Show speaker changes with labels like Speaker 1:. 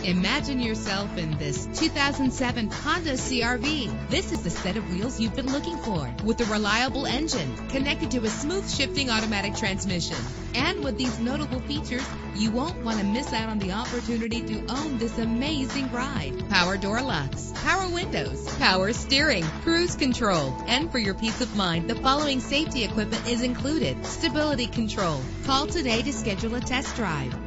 Speaker 1: Imagine yourself in this 2007 Honda CR-V. This is the set of wheels you've been looking for, with a reliable engine connected to a smooth shifting automatic transmission. And with these notable features, you won't want to miss out on the opportunity to own this amazing ride. Power door locks, power windows, power steering, cruise control. And for your peace of mind, the following safety equipment is included: stability control. Call today to schedule a test drive.